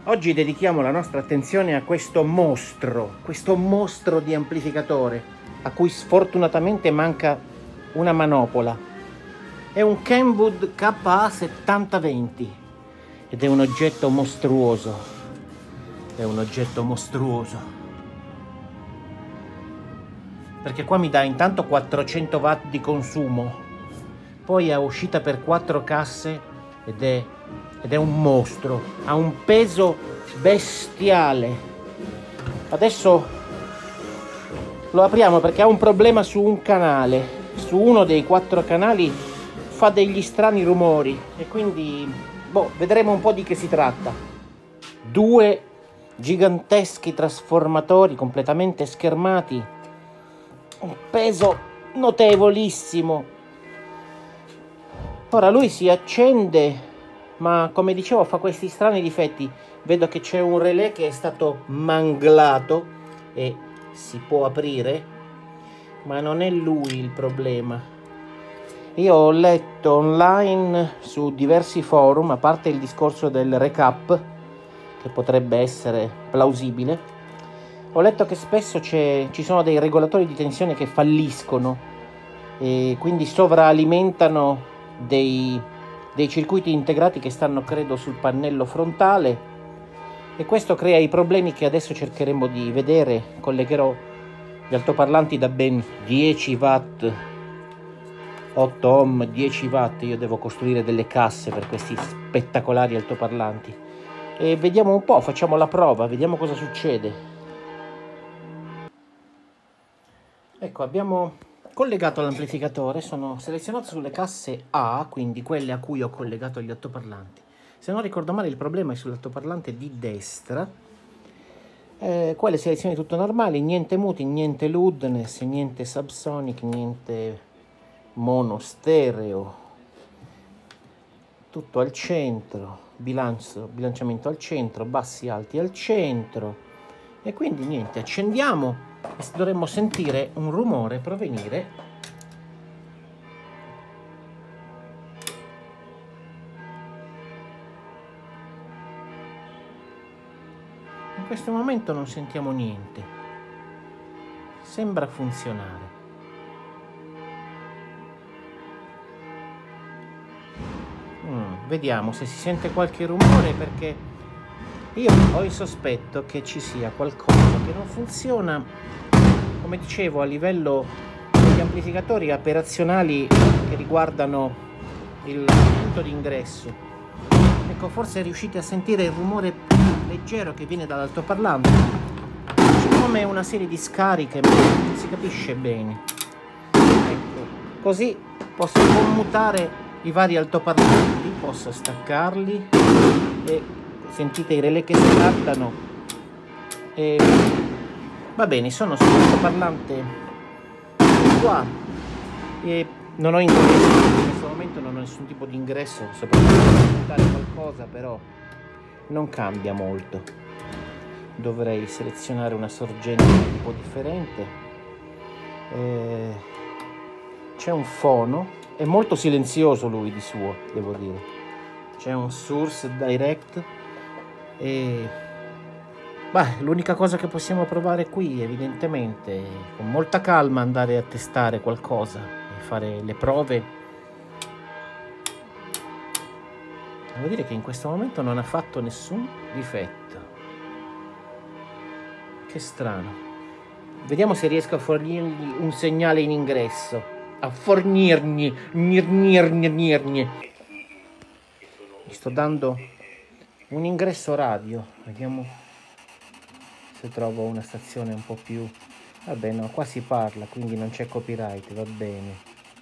Oggi dedichiamo la nostra attenzione a questo mostro di amplificatore, a cui sfortunatamente manca una manopola. È un Kenwood KA7020 ed è un oggetto mostruoso. È un oggetto mostruoso. Perché qua mi dà intanto 400 watt di consumo, poi a uscita per 4 casse ed è un mostro, ha un peso bestiale. Adesso lo apriamo perché ha un problema su un canale, su uno dei 4 canali fa degli strani rumori e quindi vedremo un po' di che si tratta. 2 giganteschi trasformatori completamente schermati, un peso notevolissimo. Ora lui si accende, ma come dicevo fa questi strani difetti. Vedo che c'è un relè che è stato manglato e si può aprire, ma non è lui il problema. Io ho letto online su diversi forum, a parte il discorso del recap, che potrebbe essere plausibile, ho letto che spesso ci sono dei regolatori di tensione che falliscono e quindi sovralimentano dei circuiti integrati che stanno credo sul pannello frontale, e questo crea i problemi che adesso cercheremo di vedere. Collegherò gli altoparlanti da ben 10 watt, 8 ohm, 10 watt. Io devo costruire delle casse per questi spettacolari altoparlanti e vediamo un po', facciamo la prova, vediamo cosa succede. Ecco, abbiamo collegato l'amplificatore, sono selezionato sulle casse A, quindi quelle a cui ho collegato gli altoparlanti. Se non ricordo male il problema è sull'altoparlante di destra. Qua le selezioni tutto normali, niente muti, niente loudness, niente subsonic, niente mono stereo. Tutto al centro, bilanciamento al centro, bassi alti al centro. E quindi niente, accendiamo e dovremmo sentire un rumore provenire in questo momento. Non sentiamo niente, sembra funzionare. Vediamo se si sente qualche rumore, perché io ho il sospetto che ci sia qualcosa che non funziona, come dicevo, a livello degli amplificatori operazionali che riguardano il punto di ingresso. Ecco, forse riuscite a sentire il rumore leggero che viene dall'altoparlante. C'è come una serie di scariche, ma non si capisce bene. Ecco, così posso commutare i vari altoparlanti, posso staccarli e sentite i relè che scattano. E va bene, sono sull'altoparlante qua e non ho ingresso, in questo momento non ho nessun tipo di ingresso, soprattutto per montare qualcosa, però non cambia molto. Dovrei selezionare una sorgente di tipo differente. C'è un fono, è molto silenzioso lui di suo, devo dire. C'è un source direct e l'unica cosa che possiamo provare qui, evidentemente, con molta calma, andare a testare qualcosa e fare le prove. Devo dire che in questo momento non ha fatto nessun difetto. Che strano. Vediamo se riesco a fornirgli un segnale in ingresso. A fornirgli. Gli sto dando un ingresso radio. Vediamo se trovo una stazione un po' più... Vabbè, no, qua si parla, quindi non c'è copyright, va bene.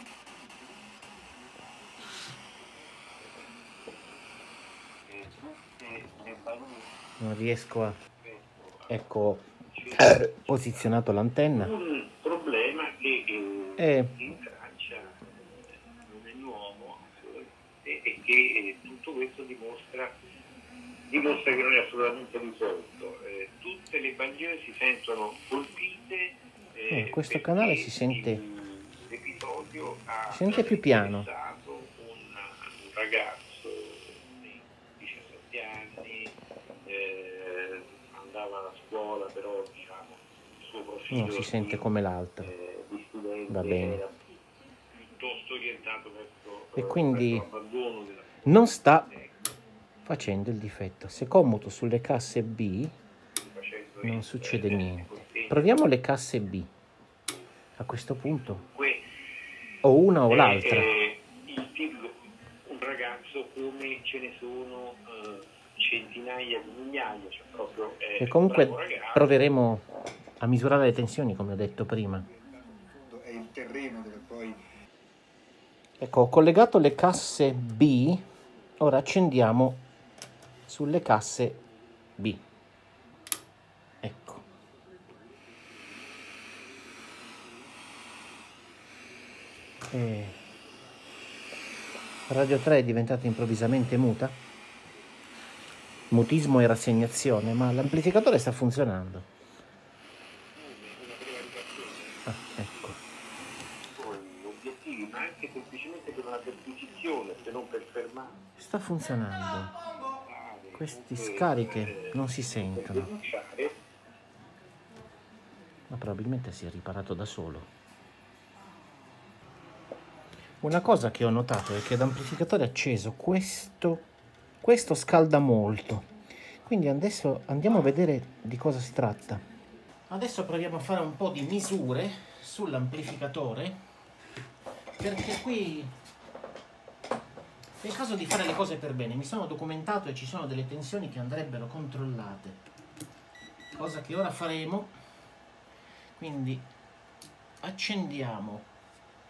Non riesco a... Ecco, posizionato l'antenna. Un problema che in Francia non è nuovo e che tutto questo dimostra che non è assolutamente risolto. Tutte le bandiere si sentono colpite. In questo canale si sente L'episodio ha più piano. un ragazzo di 17 anni andava a scuola, però diciamo il suo profilo non si sente come l'altro. Di studente va bene, era piuttosto orientato verso, e quindi l'abbandono della non sta facendo il difetto. Se commuto sulle casse B non succede niente. Proviamo le casse B. A questo punto o una o l'altra. Un ragazzo come ce ne sono centinaia di migliaia, cioè proprio e comunque proveremo a misurare le tensioni, come ho detto prima. È il terreno dove poi... Ecco, ho collegato le casse B, ora accendiamo sulle casse B. Ecco. Radio 3 è diventata improvvisamente muta. Mutismo e rassegnazione, ma l'amplificatore sta funzionando. Ecco. Obiettivi, ma anche semplicemente per una perquisizione, se non per fermare. Sta funzionando. Queste scariche non si sentono. Ma probabilmente si è riparato da solo. Una cosa che ho notato è che l'amplificatore acceso questo scalda molto, quindi adesso andiamo a vedere di cosa si tratta. Adesso proviamo a fare un po' di misure sull'amplificatore, perché qui è il caso di fare le cose per bene. Mi sono documentato e ci sono delle tensioni che andrebbero controllate, cosa che ora faremo. Quindi accendiamo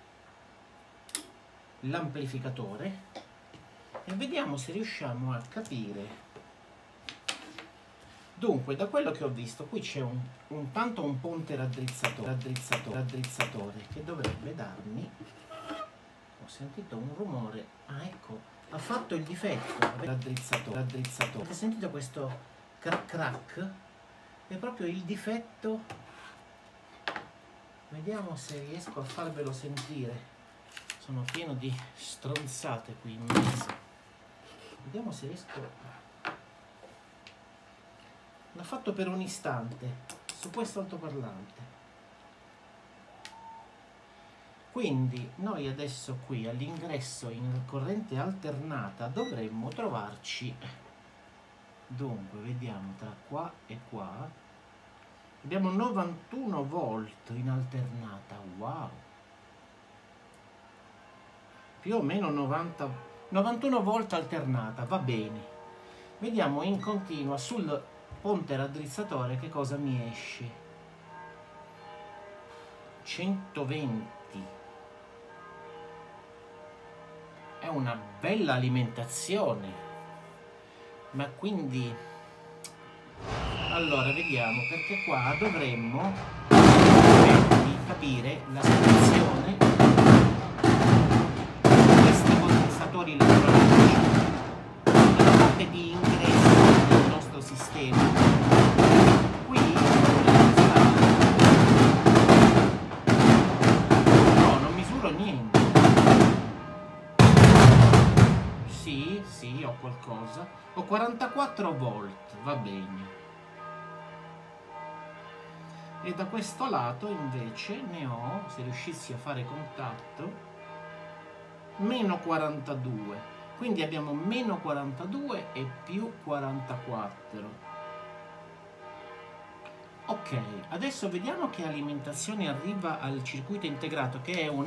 l'amplificatore e vediamo se riusciamo a capire. Dunque, da quello che ho visto, qui c'è tanto un ponte raddrizzatore che dovrebbe darmi... Ho sentito un rumore. Ah, ecco, ha fatto il difetto. Raddrizzatore. Avete sentito questo crack crack? È proprio il difetto. Vediamo se riesco a farvelo sentire. Sono pieno di stronzate qui in mezzo. Vediamo se riesco. L'ha fatto per un istante su questo altoparlante. Quindi noi adesso qui all'ingresso in corrente alternata dovremmo trovarci. Dunque vediamo tra qua e qua. Abbiamo 91 volt in alternata. Wow! Più o meno 91 volt alternata, va bene. Vediamo in continua sul ponte raddrizzatore che cosa mi esce. 120. È una bella alimentazione. Ma quindi... Allora, vediamo, perché qua dovremmo capire la situazione. Elettronici nella parte di ingresso del nostro sistema. Qui no, non misuro niente. Sì, ho qualcosa. Ho 44 volt, va bene. E da questo lato invece ne ho, se riuscissi a fare contatto, meno 42, quindi abbiamo meno 42 e più 44. Ok, adesso vediamo che alimentazione arriva al circuito integrato, che è un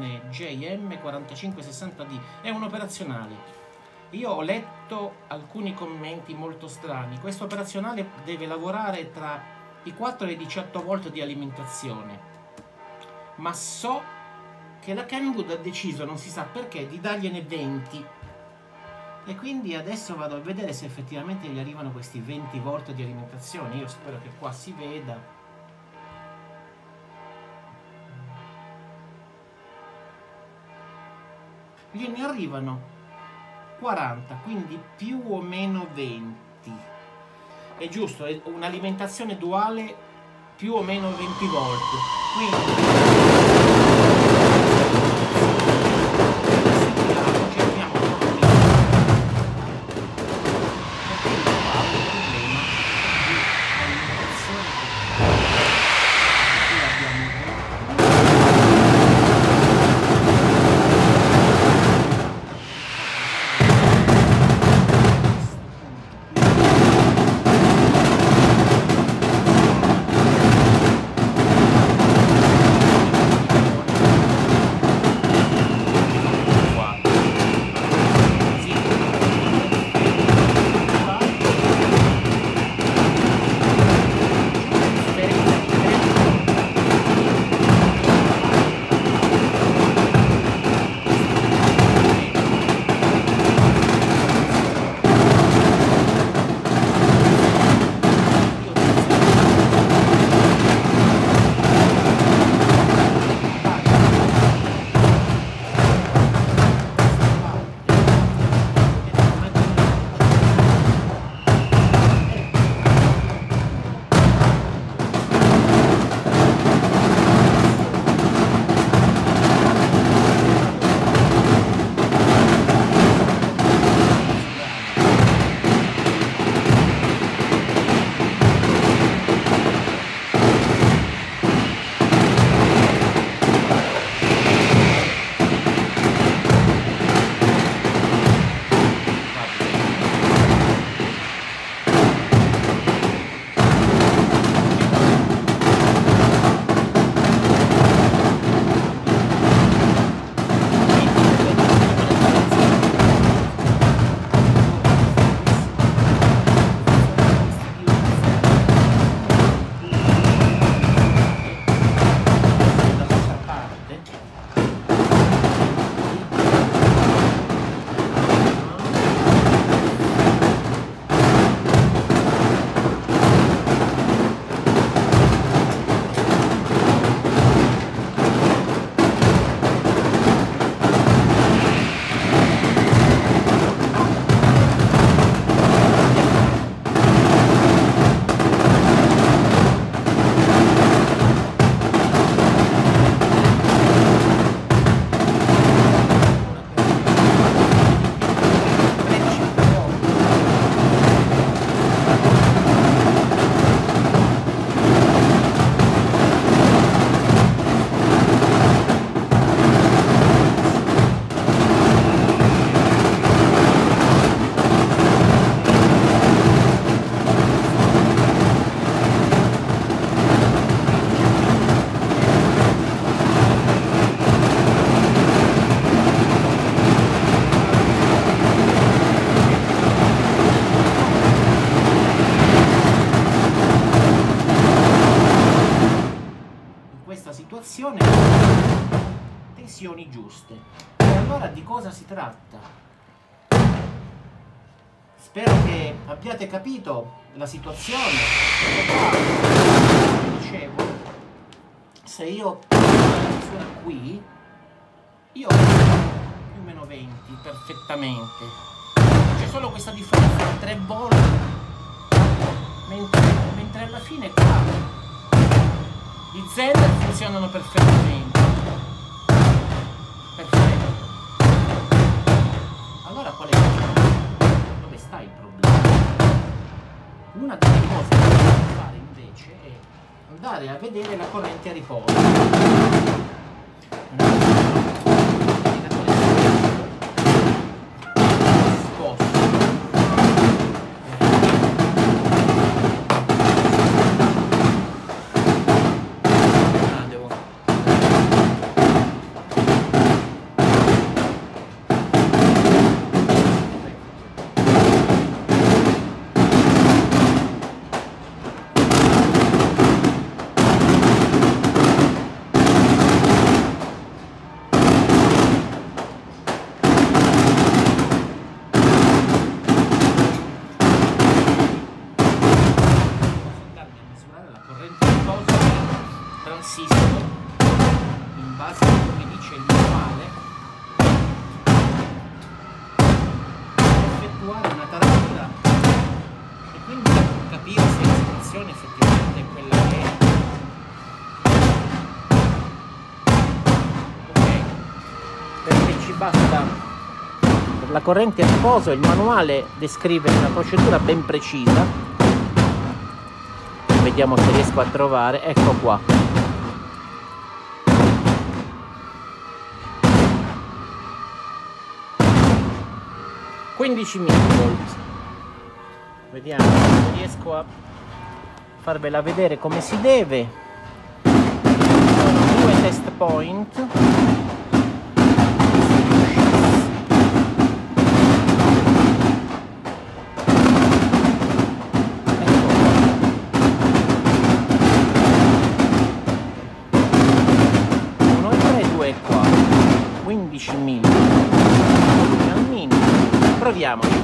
NJM4560D, è un operazionale. Io ho letto alcuni commenti molto strani. Questo operazionale deve lavorare tra i 4 e i 18 volt di alimentazione, ma so che la Kenwood ha deciso, non si sa perché, di dargliene 20, e quindi adesso vado a vedere se effettivamente gli arrivano questi 20 volt di alimentazione. Io spero che qua si veda. Gliene arrivano 40, quindi più o meno 20. È giusto, è un'alimentazione duale più o meno 20 volt. Quindi tensione, tensioni giuste. E allora di cosa si tratta? Spero che abbiate capito la situazione. Dicevo, se io la misura qui, io ho più o meno 20 perfettamente. C'è solo questa differenza tra 3 volte, mentre alla fine qua i Zender funzionano perfettamente. Perfetto. Allora qual è il problema? Dove sta il problema? Una delle cose che dobbiamo fare invece è andare a vedere la corrente a riposo. La corrente a riposo, il manuale descrive una procedura ben precisa. Vediamo se riesco a trovare, ecco qua. mV. Vediamo se riesco a farvela vedere come si deve. Sono 2 test point. Proviamoci.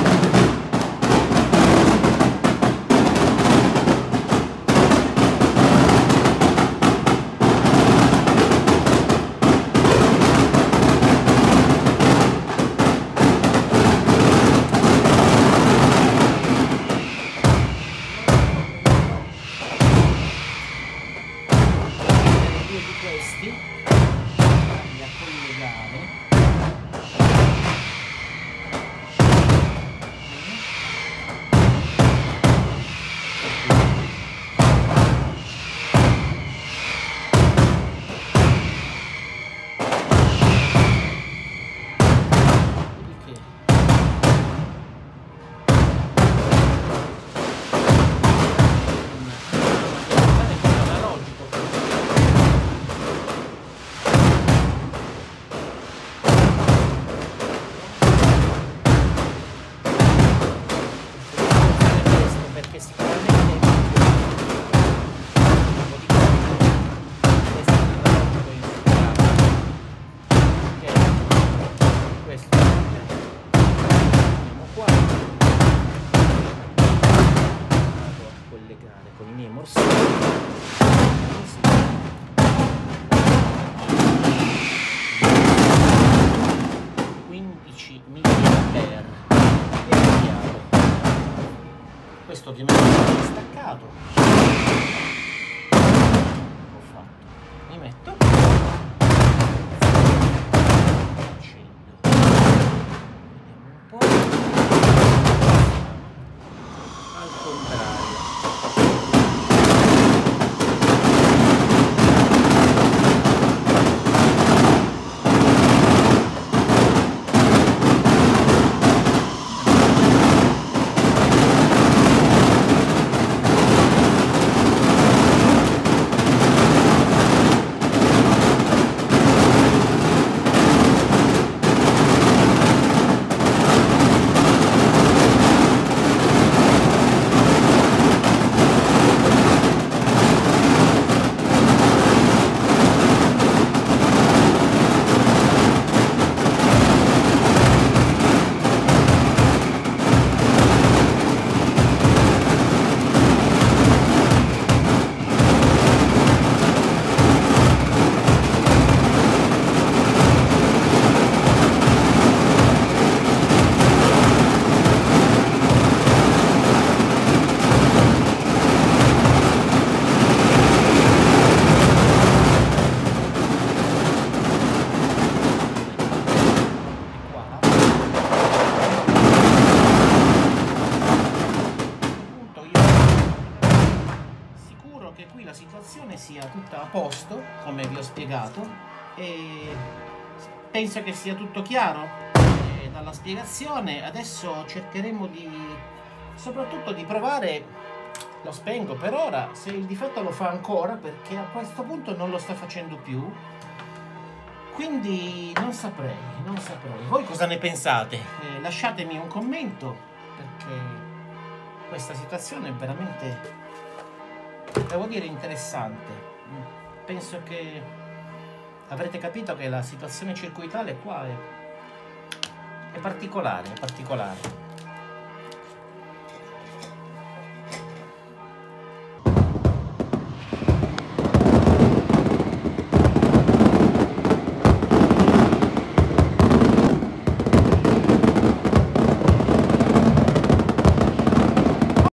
Due di questi a collegare. Con i miei morselli 15 mA e vediamo. Questo ovviamente è staccato. Ho fatto. Mi metto, accendo, vediamo un po', al contrario. situazione sia tutta a posto, come vi ho spiegato, e penso che sia tutto chiaro dalla spiegazione. Adesso cercheremo soprattutto di provare. Lo spengo per ora, se il difetto lo fa ancora, perché a questo punto non lo sta facendo più, quindi non saprei. Voi cosa ne pensate? Lasciatemi un commento, perché questa situazione è veramente, devo dire, interessante. Penso che avrete capito che la situazione circuitale qua è particolare.